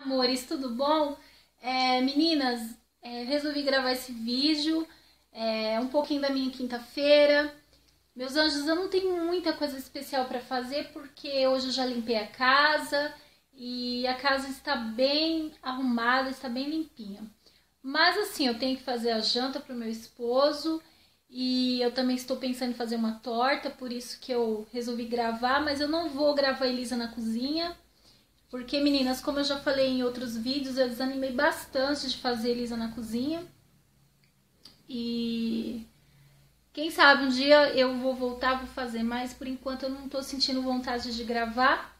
Amores, tudo bom? Meninas, resolvi gravar esse vídeo, um pouquinho da minha quinta-feira. Meus anjos, eu não tenho muita coisa especial para fazer porque hoje eu já limpei a casa e a casa está bem arrumada, está bem limpinha. Mas assim, eu tenho que fazer a janta para o meu esposo e eu também estou pensando em fazer uma torta, por isso que eu resolvi gravar, mas eu não vou gravar a Elisa na cozinha. Porque, meninas, como eu já falei em outros vídeos, eu desanimei bastante de fazer Elisa na cozinha. E quem sabe um dia eu vou voltar, vou fazer, mas por enquanto eu não tô sentindo vontade de gravar.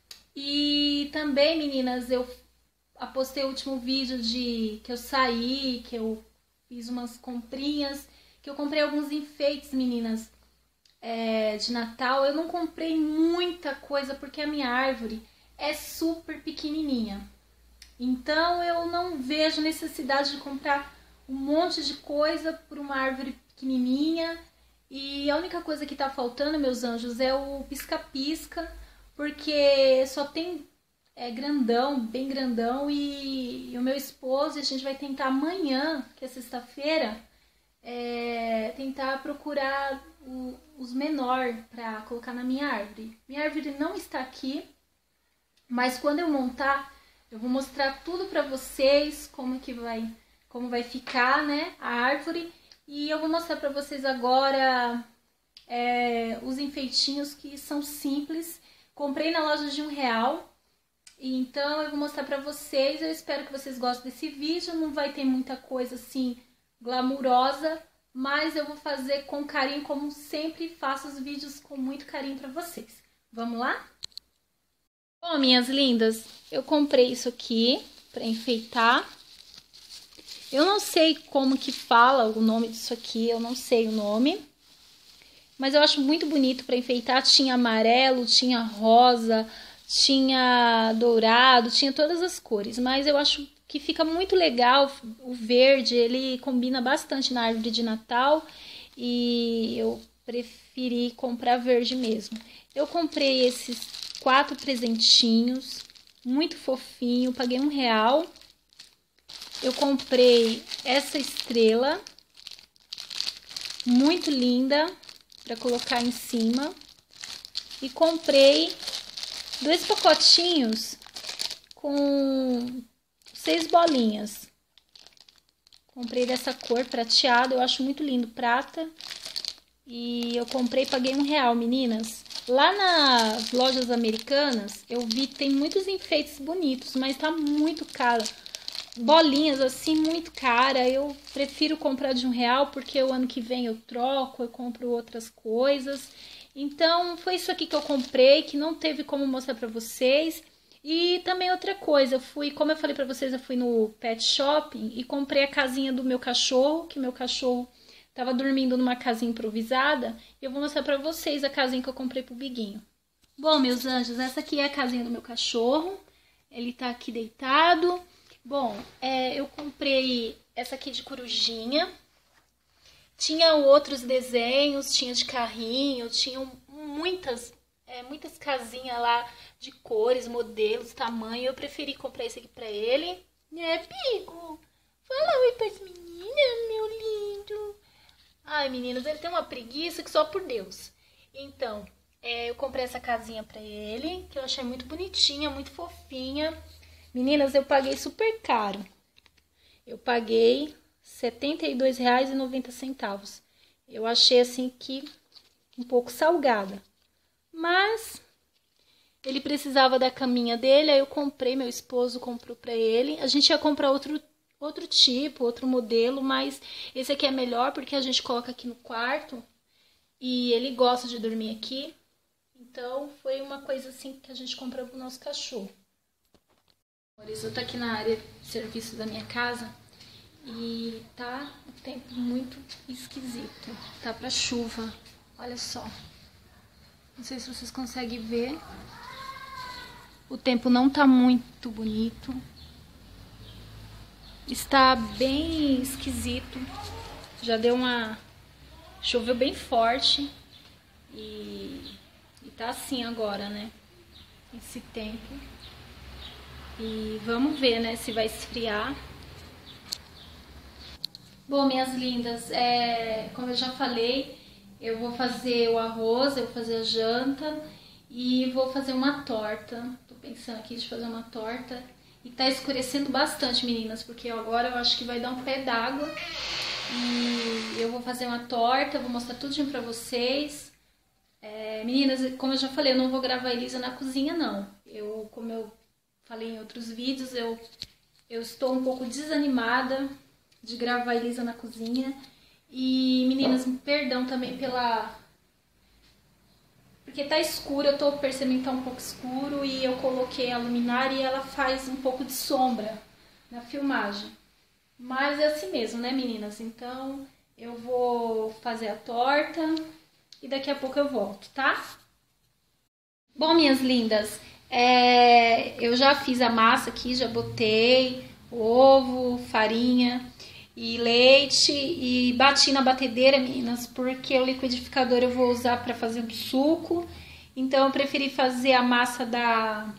E também, meninas, eu apostei o último vídeo de que eu saí, que eu fiz umas comprinhas, que eu comprei alguns enfeites, meninas, de Natal. Eu não comprei muita coisa porque a minha árvore é super pequenininha. Então eu não vejo necessidade de comprar um monte de coisa por uma árvore pequenininha. E a única coisa que tá faltando, meus anjos, é o pisca-pisca, porque só tem grandão, bem grandão, e o meu esposo, a gente vai tentar amanhã, que é sexta-feira, tentar procurar os menor para colocar na minha árvore. Minha árvore não está aqui, mas quando eu montar, eu vou mostrar tudo pra vocês, como vai ficar, né, a árvore. E eu vou mostrar pra vocês agora os enfeitinhos que são simples. Comprei na loja de R$1. Então eu vou mostrar pra vocês. Eu espero que vocês gostem desse vídeo. Não vai ter muita coisa assim glamurosa, mas eu vou fazer com carinho, como sempre faço os vídeos com muito carinho pra vocês. Vamos lá? Bom, minhas lindas, eu comprei isso aqui para enfeitar. Eu não sei como que fala o nome disso aqui, eu não sei o nome. Mas eu acho muito bonito para enfeitar. Tinha amarelo, tinha rosa, tinha dourado, tinha todas as cores. Mas eu acho que fica muito legal o verde, ele combina bastante na árvore de Natal. E eu preferi comprar verde mesmo. Eu comprei esses 4 presentinhos, muito fofinho, paguei R$1. Eu comprei essa estrela, muito linda, para colocar em cima. E comprei 2 pacotinhos com 6 bolinhas. Comprei dessa cor prateada, eu acho muito lindo, prata. E eu comprei, paguei R$1, meninas. Lá nas lojas americanas, eu vi que tem muitos enfeites bonitos, mas tá muito caro. Bolinhas assim, muito cara. Eu prefiro comprar de R$1, porque o ano que vem eu troco, eu compro outras coisas. Então, foi isso aqui que eu comprei, que não teve como mostrar pra vocês. E também outra coisa, como eu falei pra vocês, eu fui no Pet Shopping e comprei a casinha do meu cachorro, que meu cachorro tava dormindo numa casinha improvisada. E eu vou mostrar pra vocês a casinha que eu comprei pro Biguinho. Bom, meus anjos, essa aqui é a casinha do meu cachorro. Ele tá aqui deitado. Bom, eu comprei essa aqui de corujinha. Tinha outros desenhos, tinha de carrinho, tinham muitas casinhas lá de cores, modelos, tamanho. Eu preferi comprar esse aqui pra ele. Bigo, fala oi pras meninas, meu lindo. Ai, meninas, ele tem uma preguiça que só por Deus. Então, eu comprei essa casinha pra ele, que eu achei muito bonitinha, muito fofinha. Meninas, eu paguei super caro. Eu paguei R$72,90. Eu achei assim que um pouco salgada. Mas ele precisava da caminha dele, aí eu comprei, meu esposo comprou pra ele. A gente ia comprar outro tipo, outro modelo, mas esse aqui é melhor porque a gente coloca aqui no quarto e ele gosta de dormir aqui. Então, foi uma coisa assim que a gente comprou pro nosso cachorro. Eu tô aqui na área de serviço da minha casa e tá um tempo muito esquisito. Tá pra chuva, olha só. Não sei se vocês conseguem ver. O tempo não tá muito bonito. Está bem esquisito. Já deu choveu bem forte. E tá assim agora, né? Esse tempo. E vamos ver, né, se vai esfriar. Bom, minhas lindas, como eu já falei, eu vou fazer o arroz, eu vou fazer a janta e vou fazer uma torta. Tô pensando aqui de fazer uma torta. E tá escurecendo bastante, meninas, porque agora eu acho que vai dar um pé d'água. E eu vou fazer uma torta, vou mostrar tudinho pra vocês. Meninas, como eu já falei, eu não vou gravar a Elisa na cozinha, não. Como eu falei em outros vídeos, eu estou um pouco desanimada de gravar a Elisa na cozinha. E, meninas, perdão também porque tá escuro, eu tô percebendo que tá um pouco escuro e eu coloquei a luminária e ela faz um pouco de sombra na filmagem. Mas é assim mesmo, né, meninas? Então, eu vou fazer a torta e daqui a pouco eu volto, tá? Bom, minhas lindas, eu já fiz a massa aqui, já botei ovo, farinha e leite e bati na batedeira, meninas, porque o liquidificador eu vou usar para fazer um suco. Então eu preferi fazer a massa da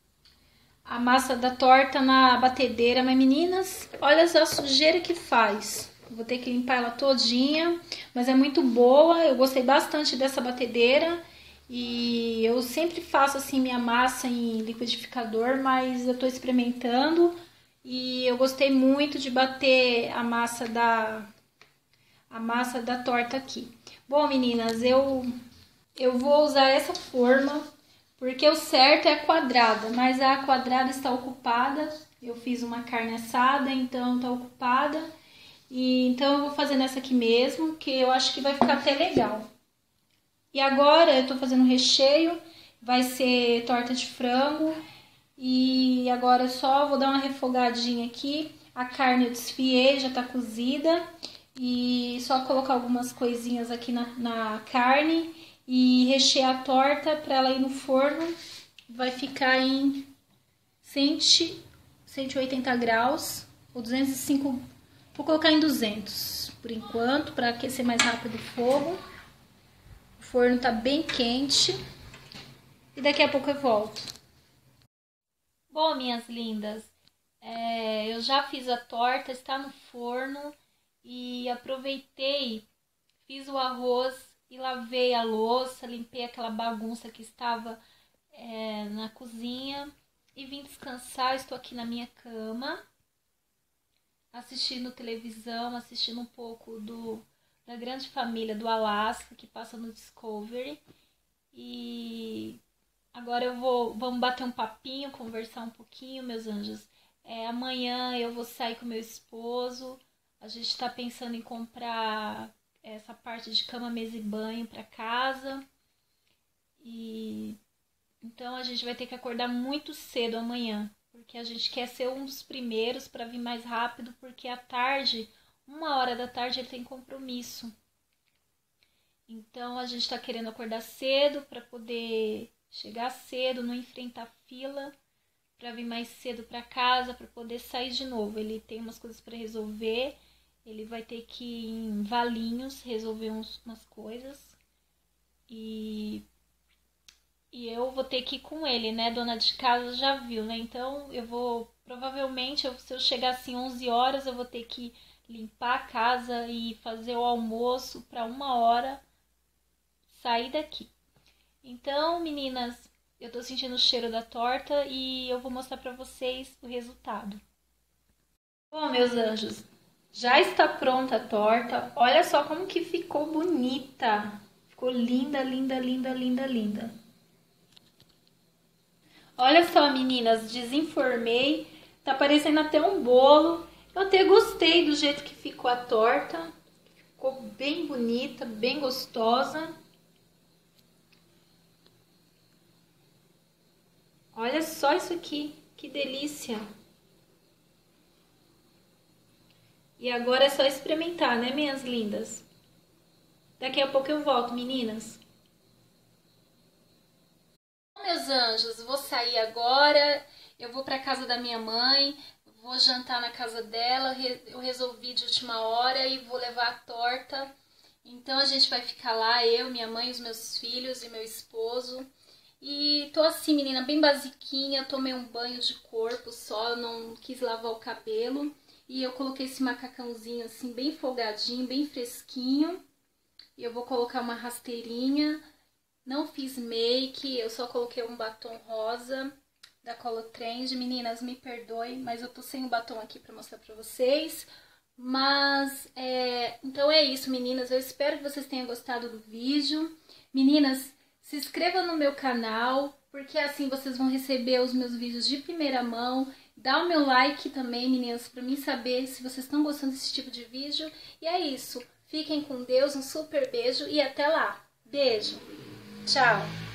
torta na batedeira, mas meninas, olha só a sujeira que faz. Vou ter que limpar ela todinha, mas é muito boa. Eu gostei bastante dessa batedeira. E eu sempre faço assim minha massa em liquidificador, mas eu tô experimentando e eu gostei muito de bater a massa da torta aqui. Bom, meninas, eu vou usar essa forma, porque o certo é a quadrada, mas a quadrada está ocupada. Eu fiz uma carne assada, então tá ocupada. E então eu vou fazer nessa aqui mesmo, que eu acho que vai ficar até legal. E agora eu tô fazendo o recheio, vai ser torta de frango. E agora eu só vou dar uma refogadinha aqui. A carne eu desfiei, já tá cozida. E só colocar algumas coisinhas aqui na carne e rechear a torta para ela ir no forno. Vai ficar em 180 graus ou 205. Vou colocar em 200 por enquanto, para aquecer mais rápido o fogo. O forno tá bem quente. E daqui a pouco eu volto. Bom, minhas lindas, eu já fiz a torta, está no forno. E aproveitei, fiz o arroz e lavei a louça, limpei aquela bagunça que estava na cozinha. E vim descansar, estou aqui na minha cama, assistindo televisão, assistindo um pouco da Grande Família do Alasca, que passa no Discovery. E agora vamos bater um papinho, conversar um pouquinho, meus anjos. Amanhã eu vou sair com meu esposo. A gente está pensando em comprar essa parte de cama, mesa e banho para casa. E então a gente vai ter que acordar muito cedo amanhã, porque a gente quer ser um dos primeiros para vir mais rápido, porque à tarde, 1h da tarde, ele tem compromisso. Então a gente está querendo acordar cedo para poder chegar cedo, não enfrentar fila, para vir mais cedo para casa, para poder sair de novo. Ele tem umas coisas para resolver, ele vai ter que ir em Valinhos resolver umas coisas. E eu vou ter que ir com ele, né? Dona de casa já viu, né? Então eu vou, provavelmente, se eu chegar assim 11 horas, eu vou ter que limpar a casa e fazer o almoço para 1h sair daqui. Então, meninas, eu tô sentindo o cheiro da torta e eu vou mostrar pra vocês o resultado. Bom, meus anjos, já está pronta a torta. Olha só como que ficou bonita. Ficou linda, linda, linda, linda, linda. Olha só, meninas, desenformei. Tá parecendo até um bolo. Eu até gostei do jeito que ficou a torta. Ficou bem bonita, bem gostosa. Olha só isso aqui, que delícia! E agora é só experimentar, né, minhas lindas? Daqui a pouco eu volto, meninas. Bom, meus anjos, vou sair agora. Eu vou para casa da minha mãe, vou jantar na casa dela. Eu resolvi de última hora e vou levar a torta. Então a gente vai ficar lá, eu, minha mãe, os meus filhos e meu esposo. E tô assim, menina, bem basiquinha, tomei um banho de corpo só, eu não quis lavar o cabelo. E eu coloquei esse macacãozinho assim, bem folgadinho, bem fresquinho. E eu vou colocar uma rasteirinha. Não fiz make, eu só coloquei um batom rosa da Color Trend. Meninas, me perdoem, mas eu tô sem o batom aqui pra mostrar pra vocês. Mas, então é isso, meninas. Eu espero que vocês tenham gostado do vídeo. Meninas, se inscrevam no meu canal, porque assim vocês vão receber os meus vídeos de primeira mão. Dá o meu like também, meninas, pra mim saber se vocês estão gostando desse tipo de vídeo. E é isso. Fiquem com Deus, um super beijo e até lá. Beijo. Tchau.